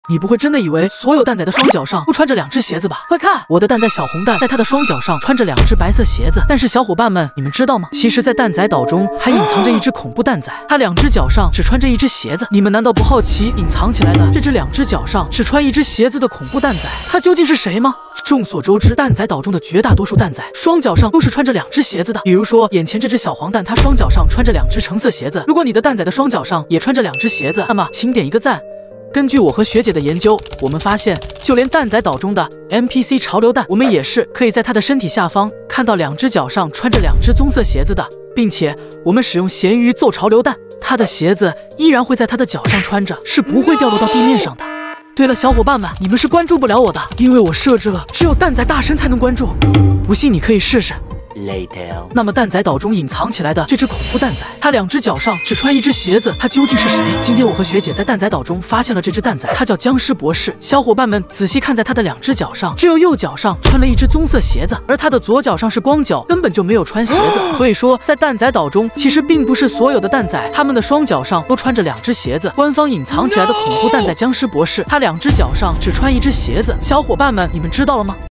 你不会真的以为所有蛋仔的双脚上都穿着2只鞋子吧？快看，我的蛋仔小红蛋在它的双脚上穿着2只白色鞋子。但是小伙伴们，你们知道吗？其实，在蛋仔岛中还隐藏着一只恐怖蛋仔，它2只脚上只穿着1只鞋子。你们难道不好奇隐藏起来的这只2只脚上只穿1只鞋子的恐怖蛋仔，它究竟是谁吗？众所周知，蛋仔岛中的绝大多数蛋仔双脚上都是穿着2只鞋子的。比如说，眼前这只小黄蛋，它双脚上穿着2只橙色鞋子。如果你的蛋仔的双脚上也穿着2只鞋子，那么请点一个赞。根据我和学姐的研究，我们发现，就连蛋仔岛中的 NPC 潮流蛋，我们也是可以在它的身体下方看到2只脚上穿着2只棕色鞋子的，并且我们使用咸鱼揍潮流蛋，它的鞋子依然会在它的脚上穿着，是不会掉落到地面上的。对了，小伙伴们，你们是关注不了我的，因为我设置了只有蛋仔大神才能关注，不信你可以试试。 Later. 那么蛋仔岛中隐藏起来的这只恐怖蛋仔，它2只脚上只穿1只鞋子，它究竟是谁？今天我和学姐在蛋仔岛中发现了这只蛋仔，它叫僵尸博士。小伙伴们仔细看，在它的2只脚上，只有右脚上穿了1只棕色鞋子，而它的左脚上是光脚，根本就没有穿鞋子。所以说，在蛋仔岛中，其实并不是所有的蛋仔，他们的双脚上都穿着2只鞋子。官方隐藏起来的恐怖蛋仔僵尸博士，他2只脚上只穿1只鞋子。小伙伴们，你们知道了吗？